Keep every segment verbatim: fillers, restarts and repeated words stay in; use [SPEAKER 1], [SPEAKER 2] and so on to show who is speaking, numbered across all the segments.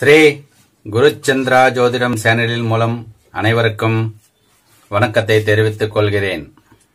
[SPEAKER 1] ஸ்ரீ குருச்சந்திரா ஜோதிடம் சேனலின் மூலம் அனைவருக்கும் வணக்கத்தை தெரிவித்துக் கொள்கிறேன்.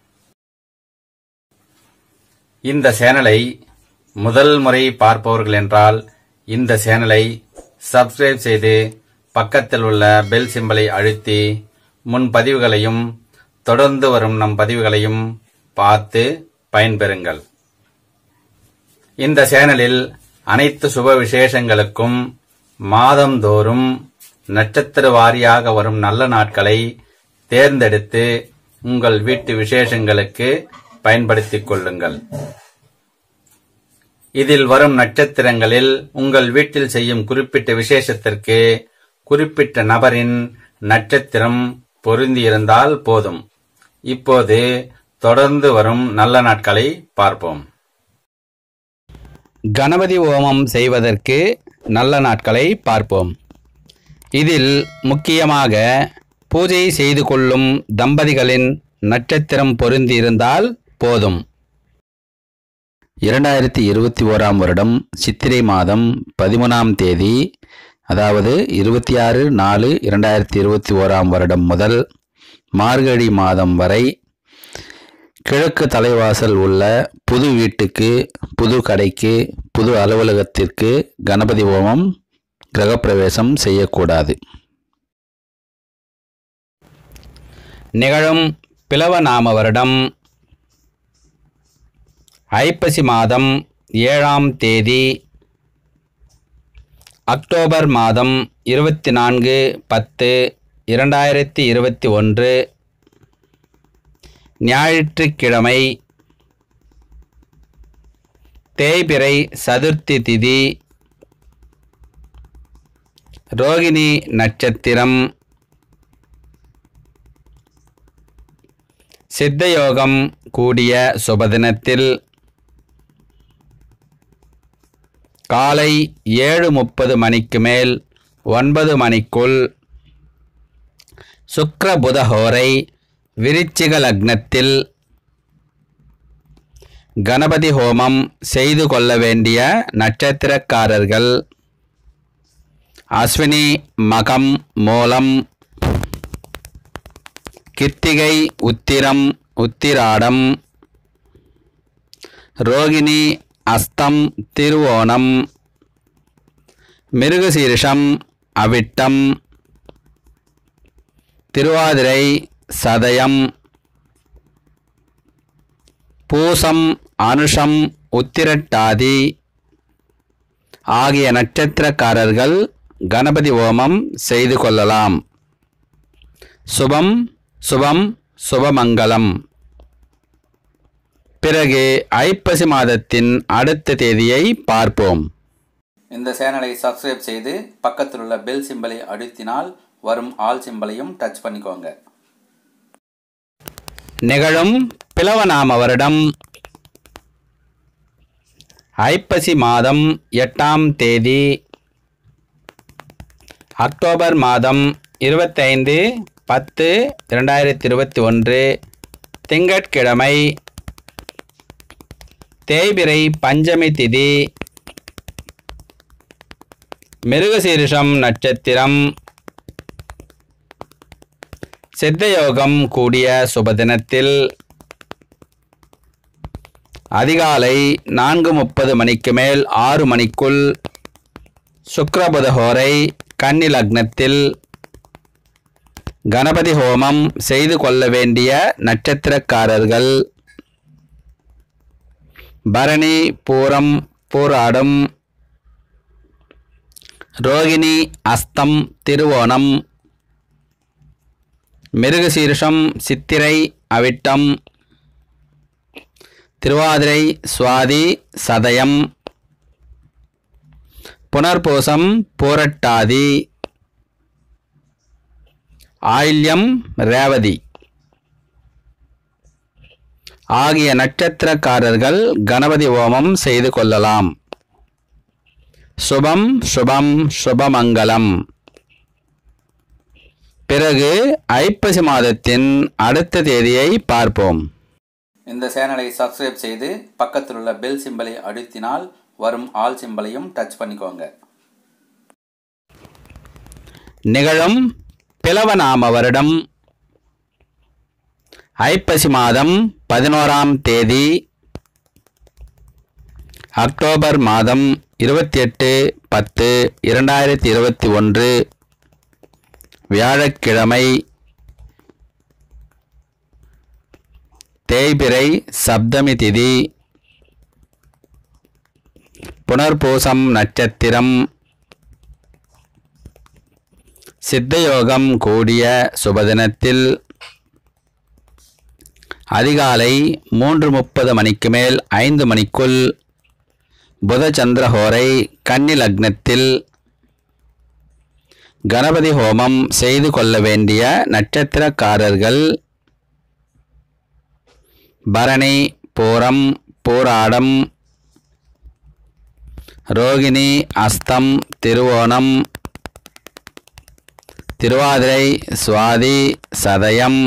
[SPEAKER 1] இந்த சேனலை முதல் முறை பார்ப்பவர்கள் என்றால் இந்த சேனலை சப்ஸ்கிரைப் செய்து பக்கத்தில் உள்ள பெல் சிம்பலை அழுத்தி முன் பதிவுகளையும் தொடர்ந்து வரும் நம் பதிவுகளையும் பார்த்து பயன்பெறுங்கள். இந்த சேனலில் அனைத்து சுப விசேஷங்களுக்கும் மாதந்தோறும் நட்சத்திர வாரியாக வரும் நல்ல நாட்களை தேர்ந்தெடுத்து உங்கள் வீட்டு விசேஷங்களுக்கு பயன்படுத்திக் கொள்ளுங்கள். இதில் வரும் நட்சத்திரங்களில் உங்கள் வீட்டில் செய்யும் குறிப்பிட்ட விசேஷத்திற்கு குறிப்பிட்ட நபரின் நட்சத்திரம் பொருந்தியிருந்தால் போதும். இப்போது தொடர்ந்து வரும் நல்ல நாட்களை பார்ப்போம். கணபதி ஹோமம் செய்வதற்கு நல்ல நாட்களை பார்ப்போம். இதில் முக்கியமாக பூஜை செய்து கொள்ளும் தம்பதிகளின் நட்சத்திரம் பொருந்தியிருந்தால் போதும். இரண்டாயிரத்தி இருபத்தி ஓராம் வருடம் சித்திரை மாதம் பதிமூணாம் தேதி, அதாவது இருபத்தி ஆறு நாலு இரண்டாயிரத்தி இருபத்தி ஓராம் வருடம் முதல் மார்கழி மாதம் வரை கிழக்கு தலைவாசல் உள்ள புது வீட்டுக்கு, புது கடைக்கு, புது அலுவலகத்திற்கு கணபதி ஹோமம் கிரகப்பிரவேசம் செய்யக்கூடாது. நிகழும் பிளவநாம வருடம் ஐப்பசி மாதம் ஏழாம் தேதி, அக்டோபர் மாதம் இருபத்தி நான்கு பத்து இரண்டாயிரத்தி இருபத்தி ஒன்று ஞாயிற்றுக்கிழமை, தேய்பிறை சதுர்த்தி திதி, ரோகிணி நட்சத்திரம், சித்தயோகம் கூடிய சுபதினத்தில் காலை ஏழு முப்பது மணிக்கு மேல் ஒன்பது மணிக்குள் சுக்கிர புதஹோரை விருச்சிக லக்னத்தில் கணபதி ஹோமம் செய்து கொள்ள வேண்டிய நட்சத்திரக்காரர்கள் அஸ்வினி, மகம், மூலம், கிருத்திகை, உத்திரம், உத்திராடம், ரோகிணி, அஸ்தம், திருவோணம், மிருகசீரிஷம், அவிட்டம், திருவாதிரை, சதயம், பூசம், அனுஷம், உத்திரட்டாதி ஆகிய நட்சத்திரக்காரர்கள் கணபதி ஹோமம் செய்து கொள்ளலாம். சுபம் சுபம் சுபமங்கலம். பிறகு ஐப்பசி மாதத்தின் அடுத்த தேதியை பார்ப்போம். இந்த சேனலை சப்ஸ்கிரைப் செய்து பக்கத்தில் உள்ள பெல் சிம்பலை அழுத்தினால் வரும் ஆல் சிம்பலையும் டச் பண்ணிக்கோங்க. நிகழும் பிளவநாம வருடம் ஐப்பசி மாதம் எட்டாம் தேதி, அக்டோபர் மாதம் இருபத்தைந்து பத்து இரண்டாயிரத்தி இருபத்தி ஒன்று திங்கட்கிழமை, தேய்பிறை பஞ்சமி திதி, மிருகசீரிஷம் நட்சத்திரம், சித்தயோகம் கூடிய சுபதினத்தில் அதிகாலை நான்கு முப்பது மணிக்கு மேல் ஆறு மணிக்குள் சுக்கிரபுதஹோரை கன்னி லக்னத்தில் கணபதி ஹோமம் செய்து கொள்ள வேண்டிய நட்சத்திரக்காரர்கள் பரணி, பூரம், பூராடம், ரோகிணி, அஸ்தம், திருவோணம், மிருகசீரிஷம், சித்திரை, அவிட்டம், திருவாதிரை, சுவாதி, சதயம், புனர்பூசம், பூரட்டாதி, ஆயில்யம், ரேவதி ஆகிய நட்சத்திரக்காரர்கள் கணபதி ஹோமம் செய்து கொள்ளலாம். சுபம் சுபம் சுபமங்கலம். பிறகு ஐப்பசி மாதத்தின் அடுத்த தேதியை பார்ப்போம். இந்த சேனலை சப்ஸ்கிரைப் செய்து பக்கத்தில் உள்ள பெல் சிம்பலை அழுத்தினால் வரும் ஆல் சிம்பலையும் டச் பண்ணிக்கோங்க. நிகழும் பிலவநாம வருடம் ஐப்பசி மாதம் பதினோராம் தேதி அக்டோபர் மாதம் இருபத்தி எட்டு பத்து இரண்டாயிரத்தி இருபத்தி ஒன்று வியாழக்கிழமை தேய்பிறை சப்தமி திதி புனர்பூசம் நட்சத்திரம் சித்தயோகம் கூடிய சுபதினத்தில் அதிகாலை மூன்று முப்பது மணிக்கு மேல் ஐந்து மணிக்குள் புதச்சந்திரஹோரை கன்னி லக்னத்தில் கணபதி ஹோமம் செய்து கொள்ள வேண்டிய நட்சத்திரக்காரர்கள் பரணி, பூரம், பூராடம், ரோகிணி, அஸ்தம், திருவோணம், திருவாதிரை, சுவாதி, சதயம்,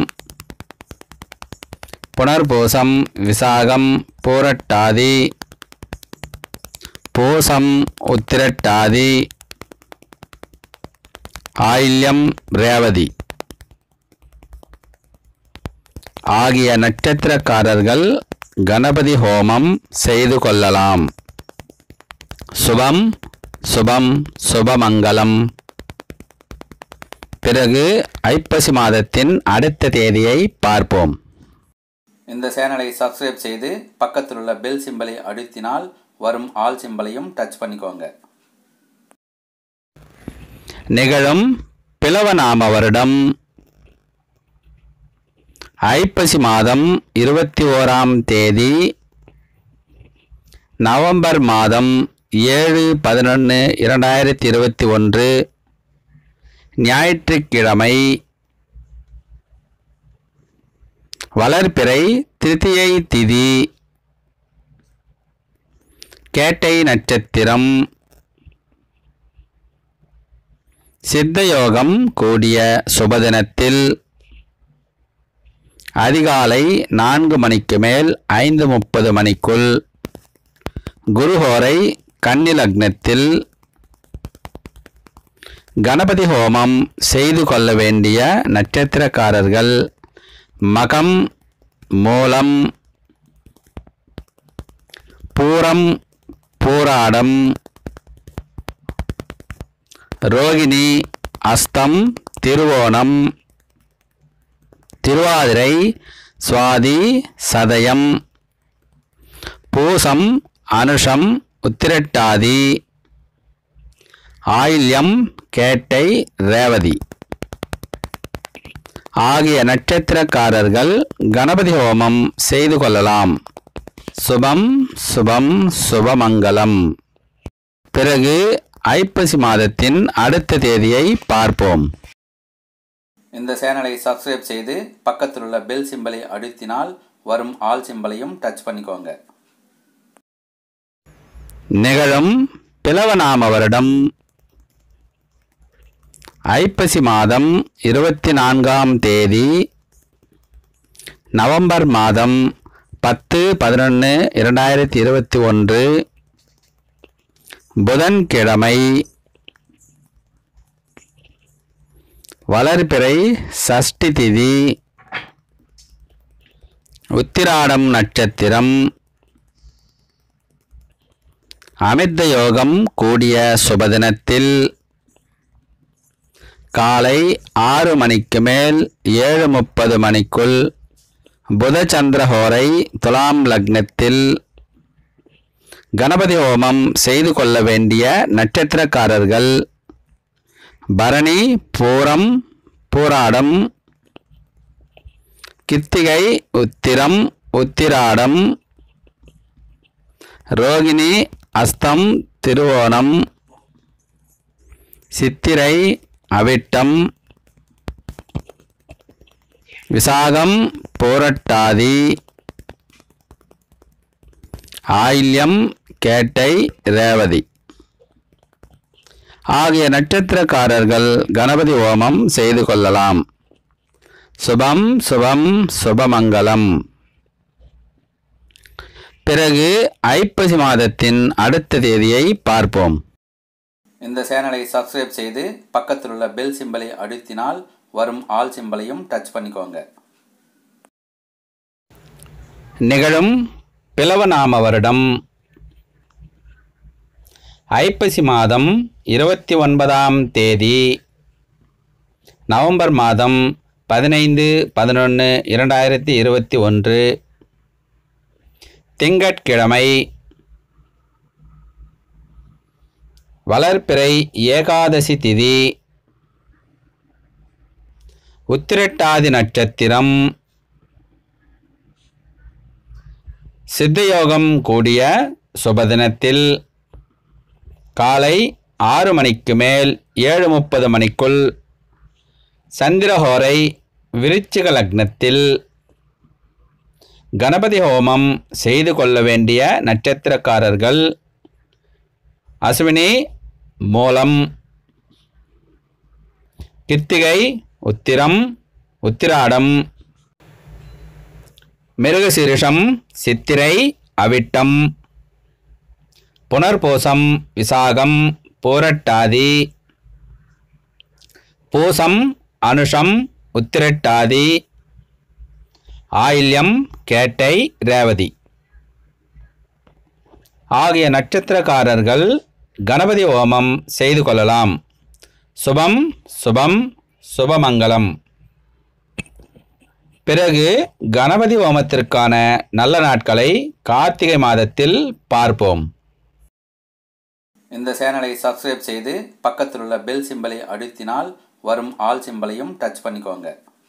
[SPEAKER 1] புனர்பூசம், விசாகம், பூரட்டாதி, பூசம், உத்திரட்டாதி, ஆயில்யம், ரேவதி ஆகிய நட்சத்திரக்காரர்கள் கணபதி ஹோமம் செய்து கொள்ளலாம். சுபம் சுபம் சுபமங்கலம். பிறகு ஐப்பசி மாதத்தின் அடுத்த தேதியை பார்ப்போம்.
[SPEAKER 2] இந்த சேனலை சப்ஸ்கிரைப் செய்து பக்கத்தில் உள்ள பெல் சிம்பலை அழுத்தினால் வரும் ஆல் சிம்பலையும் டச் பண்ணிக்கோங்க.
[SPEAKER 1] நிகழும் பிலவநாம வருடம் ஐப்பசி மாதம் இருபத்தி ஓராம் தேதி நவம்பர் மாதம் ஏழு பதினொன்று இரண்டாயிரத்தி இருபத்தி ஒன்று ஞாயிற்றுக்கிழமை வளர்பிறை திருதியை திதி கேட்டை நட்சத்திரம் சித்தயோகம் கூடிய சுபதினத்தில் அதிகாலை நான்கு மணிக்கு மேல் ஐந்து முப்பது மணிக்குள் குருஹோரை கன்னி லக்னத்தில் கணபதி ஹோமம் செய்து கொள்ள வேண்டிய நட்சத்திரக்காரர்கள் மகம், மூலம், பூரம், பூராடம், ரோகிணி, அஸ்தம், திருவோணம், திருவாதிரை, சுவாதி, சதயம், பூசம், அனுஷம், உத்திரட்டாதி, ஆயில்யம், கேட்டை, ரேவதி ஆகிய நட்சத்திரக்காரர்கள் கணபதி ஹோமம் செய்து கொள்ளலாம். சுபம் சுபம் சுபமங்கலம். பிறகு ஐப்பசி மாதத்தின் அடுத்த தேதியை பார்ப்போம்.
[SPEAKER 2] இந்த சேனலை சப்ஸ்கிரைப் செய்து பக்கத்தில் உள்ள பெல் சிம்பலை அழுத்தினால் வரும் ஆல் சிம்பலையும் டச் பண்ணிக்கோங்க.
[SPEAKER 1] நிகழும் பிலவநாம வருடம் ஐப்பசி மாதம் இருபத்தி நான்காம் தேதி நவம்பர் மாதம் பத்து பதினொன்று இரண்டாயிரத்தி இருபத்தி ஒன்று புதன்கிழமை வளர்பிறை சஷ்டி திதி உத்திராடம் நட்சத்திரம் அமிர்த யோகம் கூடிய சுபதினத்தில் காலை ஆறு மணிக்கு மேல் ஏழு முப்பது மணிக்குள் புதச்சந்திரஹோரை துலாம் லக்னத்தில் கணபதி ஹோமம் செய்து கொள்ள வேண்டிய நட்சத்திரக்காரர்கள் பரணி, பூரம், பூராடம், கித்திகை, உத்திரம், உத்திராடம், ரோகிணி, அஸ்தம், திருவோணம், சித்திரை, அவிட்டம், விசாகம், பூரட்டாதி, ஆயில்யம், கேட்டை, ரேவதி ஆகிய நட்சத்திரக்காரர்கள் கணபதி ஹோமம் செய்து கொள்ளலாம். சுபம் சுபம் சுபமங்கலம். பிறகு ஐப்பசி மாதத்தின் அடுத்த தேதியை பார்ப்போம்.
[SPEAKER 2] இந்த சேனலை சப்ஸ்கிரைப் செய்து பக்கத்தில் உள்ள பெல் சிம்பலை அழுத்தினால் வரும் ஆல் சிம்பலையும் டச் பண்ணிக்கோங்க.
[SPEAKER 1] நிகழும் பிலவநாம வருடம் ஐப்பசி மாதம் இருபத்தி ஒன்பதாம் தேதி நவம்பர் மாதம் பதினைந்து பதினொன்று இரண்டாயிரத்தி இருபத்தி ஒன்று திங்கட்கிழமை வளர்பிறை ஏகாதசி திதி உத்திரட்டாதி நட்சத்திரம் சித்தயோகம் கூடிய சுபதினத்தில் காலை ஆறு மணிக்கு மேல் ஏழு முப்பது மணிக்குள் சந்திரஹோரை விருச்சிக லக்னத்தில் கணபதி ஹோமம் செய்து கொள்ள வேண்டிய நட்சத்திரக்காரர்கள் அஸ்வினி மூலம் கிருத்திகை உத்திரம் உத்திராடம் மிருகசீரிஷம் சித்திரை அவிட்டம் புனர்பூசம் விசாகம் பூரட்டாதி பூசம் அனுஷம் உத்திரட்டாதி ஆயில்யம் கேட்டை ரேவதி ஆகிய நட்சத்திரக்காரர்கள் கணபதி ஹோமம் செய்து கொள்ளலாம். சுபம் சுபம் சுபமங்கலம். பிறகு கணபதி ஹோமத்திற்கான நல்ல நாட்களை கார்த்திகை மாதத்தில் பார்ப்போம்.
[SPEAKER 2] இந்த சேனலை சப்ஸ்கிரைப் செய்து பக்கத்தில் உள்ள பெல் சிம்பலை அழுத்தினால் வரும் ஆல் சிம்பலையும் டச் பண்ணிக்கோங்க.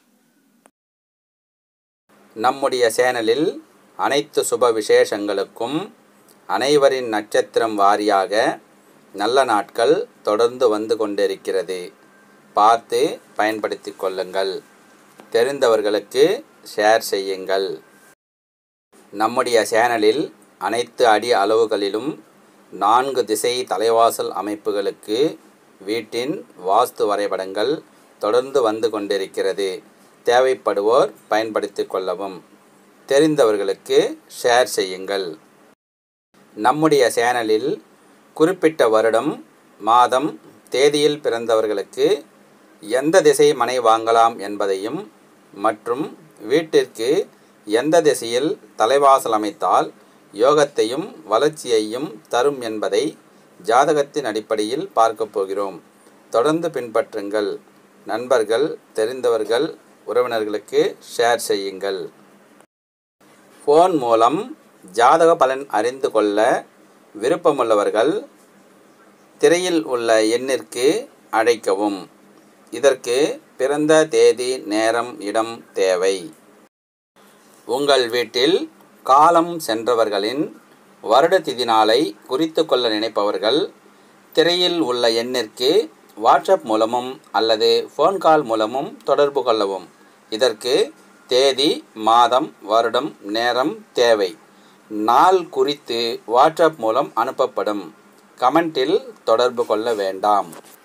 [SPEAKER 2] நம்முடைய சேனலில் அனைத்து சுப விசேஷங்களுக்கும் அனைவரின் நட்சத்திரம் வாரியாக நல்ல நாட்கள் தொடர்ந்து வந்து கொண்டிருக்கிறது. பார்த்து பயன்படுத்தி கொள்ளுங்கள். தெரிந்தவர்களுக்கு ஷேர் செய்யுங்கள். நம்முடைய சேனலில் அனைத்து அடி அளவுகளிலும் நான்கு திசை தலைவாசல் அமைப்புகளுக்கு வீட்டின் வாஸ்து வரைபடங்கள் தொடர்ந்து வந்து கொண்டிருக்கிறது. தேவைப்படுவோர் பயன்படுத்தி கொள்ளவும். தெரிந்தவர்களுக்கு ஷேர் செய்யுங்கள். நம்முடைய சேனலில் குறிப்பிட்ட வருடம் மாதம் தேதியில் பிறந்தவர்களுக்கு எந்த திசை மனை வாங்கலாம் என்பதையும் மற்றும் வீட்டிற்கு எந்த திசையில் தலைவாசல் அமைத்தால் யோகத்தையும் வளர்ச்சியையும் தரும் என்பதை ஜாதகத்தின் அடிப்படையில் பார்க்கப் போகிறோம். தொடர்ந்து பின்பற்றுங்கள். நண்பர்கள், தெரிந்தவர்கள், உறவினர்களுக்கு ஷேர் செய்யுங்கள். ஃபோன் மூலம் ஜாதக பலன் அறிந்து கொள்ள விருப்பமுள்ளவர்கள் திரையில் உள்ள எண்ணிற்கு அழைக்கவும். இதற்கு பிறந்த தேதி, நேரம், இடம் தேவை. உங்கள் வீட்டில் காலம் சென்றவர்களின் வருட திதி நாளை குறித்து கொள்ள நினைப்பவர்கள் திரையில் உள்ள எண்ணிற்கு வாட்ஸ்அப் மூலமும் அல்லது ஃபோன் கால் மூலமும் தொடர்பு கொள்ளவும். இதற்கு தேதி, மாதம், வருடம், நேரம் தேவை. நாள் குறித்து வாட்ஸ்அப் மூலம் அனுப்பப்படும். கமெண்டில் தொடர்பு கொள்ள வேண்டாம்.